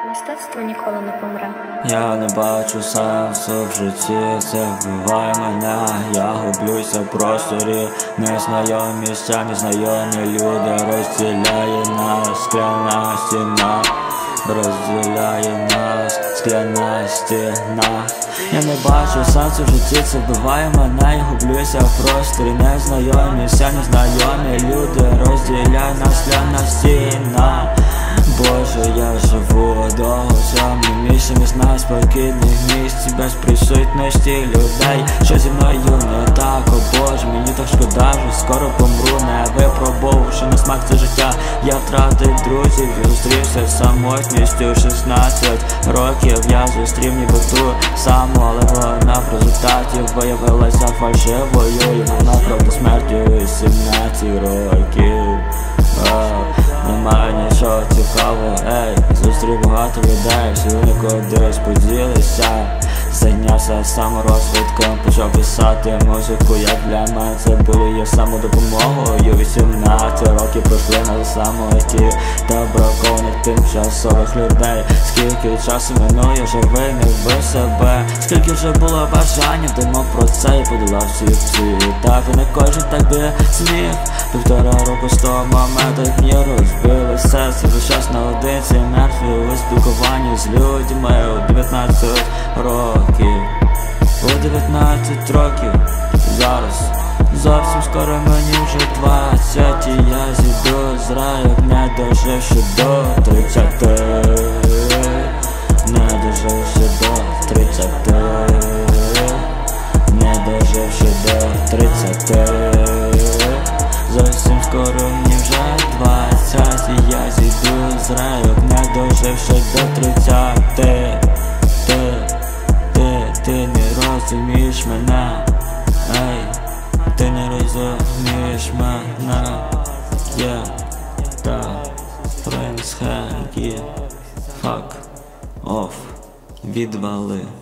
Мистецтво ніколи не помре. Я не бачу сенсу в житті, це вбиває мене. Я гублюся в просторі, незнайомі місця, незнайомі люди. Розділяє нас скляна стіна, розділяє нас скляна стіна. Я не бачу сенсу в житті, це вбиває мене. Я гублюся в просторі, незнайомі місця, незнайомі люди. Розділяє нас скляна стіна. Боже, я живу довго в цьому місці, не знаю спокійних місць, без присутності людей, що зі мною не так. О Боже, мені так шкода, що скоро помру, не випробовувавши на смак це життя. Я втратив друзів, я зустрівся з самотністю. 16 років я зустрів ніби ту саму, але вона в результаті виявилася фальшивою. І вона правда смертю 17 років. Немає нічого цікавого, зустрів багато людей, всі вони кудись поділися. Зайнявся саморозвитком, почав писати музику, як для мене це було є самодопомогою. 18 років пройшли на самоті та бракованих тимчасових людей. Скільки часу минує, вже винив себе, скільки вже було бажання, думав про це і подолав всі ці. Так і не кожен так би зміг. 1,5 року з того моменту, як мені розбили серце, весь час наодинці, мертвий у спілкуванні з людьми. У 19 років, у 19 років, зараз зовсім скоро мені вже 20. І я зійду з раю, не доживши до 30. Не доживши до 30. Не доживши до 30. Зовсім скоро мені вже 20. І я зійду з раю, не доживши до 30. Ти не розумієш мене, ти не розумієш мене. Принц Хенкі, fuck off, відвали.